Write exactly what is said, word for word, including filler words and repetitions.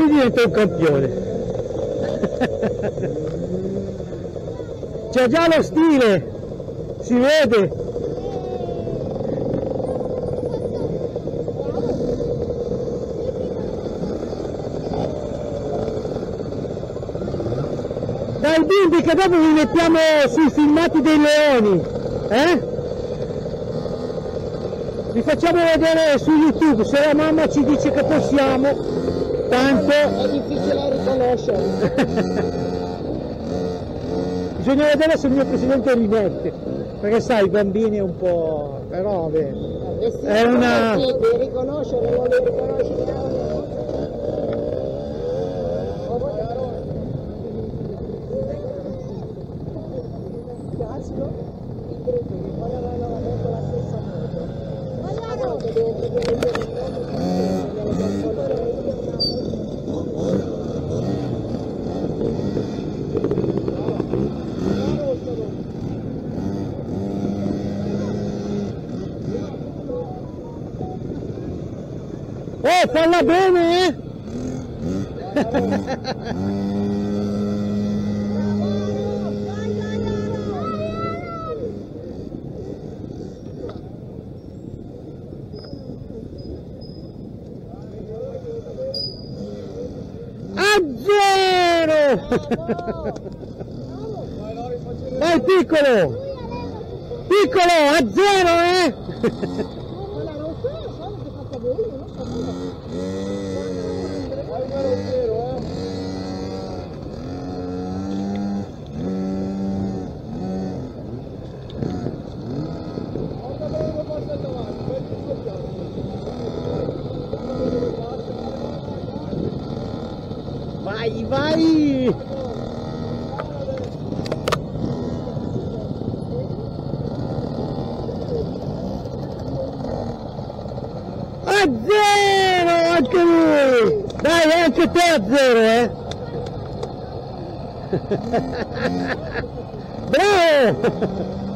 Bambini diventa un campione. C'è già lo stile, si vede. Dai bimbi che dopo vi mettiamo sui filmati dei leoni, eh? Vi facciamo vedere su YouTube, se la mamma ci dice che possiamo, tanto... È difficile riconoscere. Bisogna vedere se il mio presidente rimette, perché sai i bambini è un po'... però vabbè, è una... Devi riconoscere, non li riconosci neanche. Oh, falla bene, eh! A zero! Vai piccolo! Piccolo, a zero, eh! Vai, vai! A zero anche lui! Dai, anche te a zero, eh! Bravo!